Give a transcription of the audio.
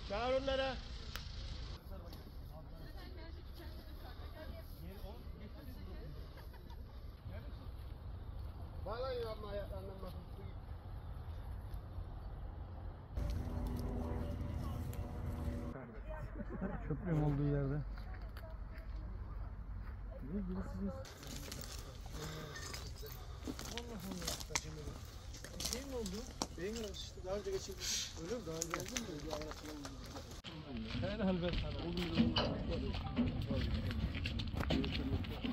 Çağır onlara. Bağlayın abla ayaklarından bakın. Köprünün olduğu yerde. Ne birisiniz? Şey mi oldu? Beyin kanaması işte daha önce geçirdim. Öyle mi? Daha önce oldu mu? Bir ayaklarım oldu. Herhalde.